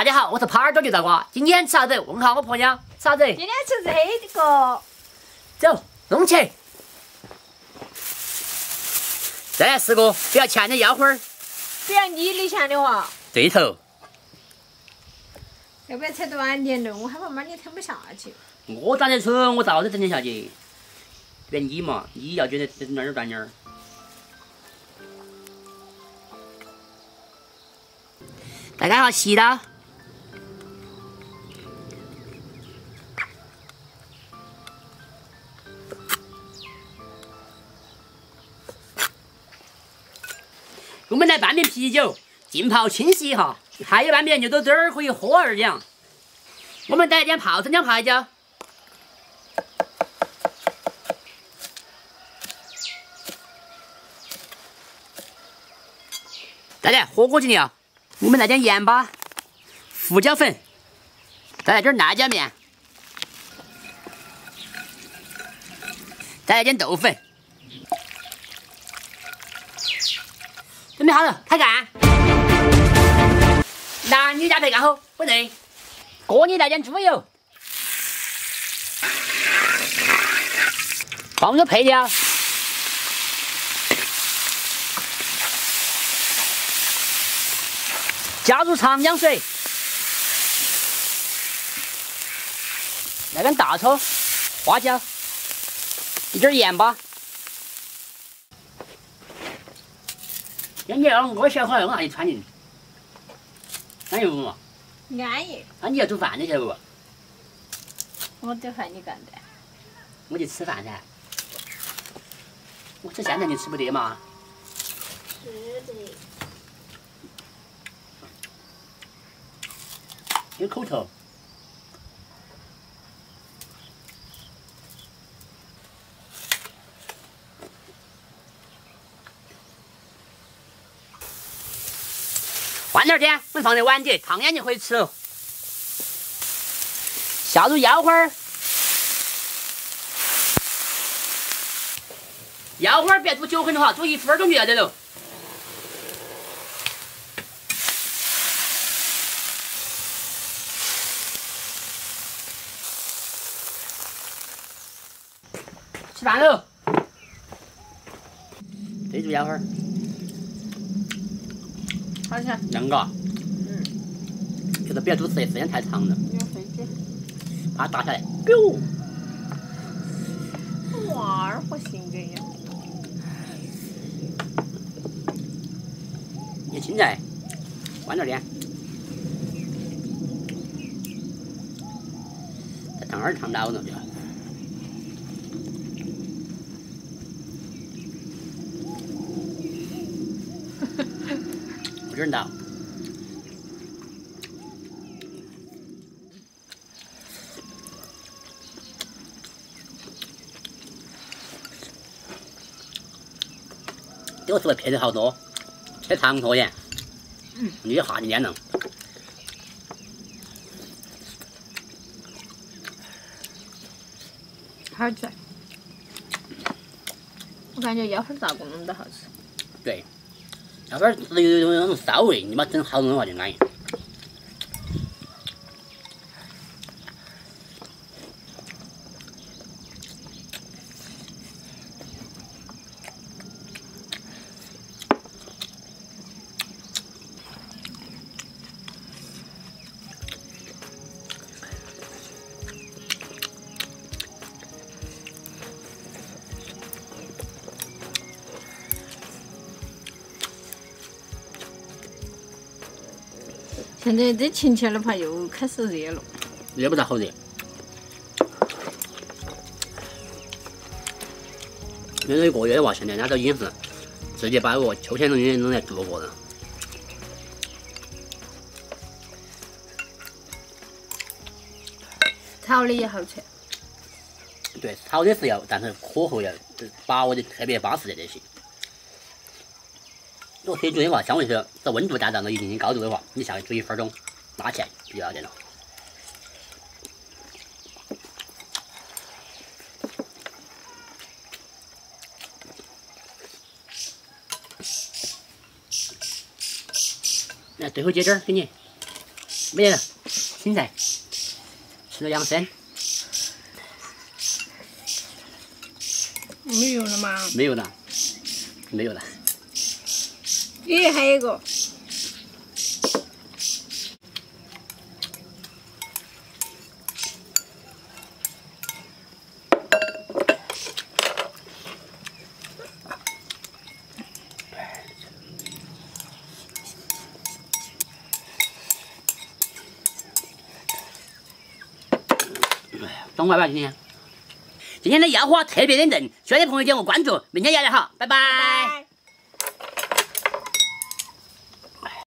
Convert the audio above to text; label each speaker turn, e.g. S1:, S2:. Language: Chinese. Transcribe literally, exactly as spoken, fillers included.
S1: 大家好，我是耙耳朵牛大瓜。今天吃啥子？问下我婆娘。吃啥子？
S2: 今天吃这个。
S1: 走，弄起。再来十个，不要欠的腰花儿。
S2: 不要你的钱的话。
S1: 对头。
S2: 要不要吃短点的？我害怕妈你吞不下去。
S1: 我长得粗，我咋子整得下去？别你嘛，你要觉得整点儿短点儿。大家好，洗刀。我们来半瓶啤酒，浸泡清洗一下，还有半瓶牛肚汁儿可以喝二两。我们来点泡生姜泡椒。再来火锅底料，我们来点盐巴、胡椒粉，再来点辣椒面，再来点豆粉。准备好了，开干！男女搭配干好，不对。锅里来点猪油，放入配料，加入长江水，来点大葱、花椒，一点盐巴。今天我小伙儿我让你穿进，安逸不嘛？
S2: 安逸。
S1: 那你要煮饭的晓得不？
S2: 我的饭你干的。
S1: 我去吃饭噻。我吃现在你吃不得嘛？
S2: 是的。
S1: 有口头。换点点，我们放在碗底，烫眼就可以吃了。下入腰花儿，腰花儿别煮九分钟哈，煮一分钟就要得了。吃饭喽！对住腰花儿。
S2: 好吃。
S1: 两个。
S2: 嗯。
S1: 就是不要煮时时间太长了。
S2: 有飞机。
S1: 把它打下来。biu。
S2: 娃儿好性格呀。
S1: 有青菜，换点点。再烫点烫老了就。不准倒。这个是不是配的好多？切长坨点，嗯，你下去点了。
S2: 好吃。我感觉腰花炸锅弄得好吃。
S1: 对。腰花有有那种骚味，你把整好弄的话就安逸。
S2: 现在这晴天的话又开始热了。
S1: 热不到好热。因为一个月的话，现在人家都已经是直接把我秋天东西弄来度过了。
S2: 炒的也好吃。
S1: 对，炒的是要，但是火候要把握的特别巴适的这些。如果水煮的话，相对是这温度达到了一定的高度的话，你下去煮一分钟，拉起来就要得了。来，最后接点儿给你。 没了，青菜，吃了养生。
S2: 没有了吗？
S1: 没有了，没有了。
S2: 咦，还有一个。
S1: 爽快吧今天？今天的药花特别认真，喜欢的朋友点个关注，明天见了好，拜拜。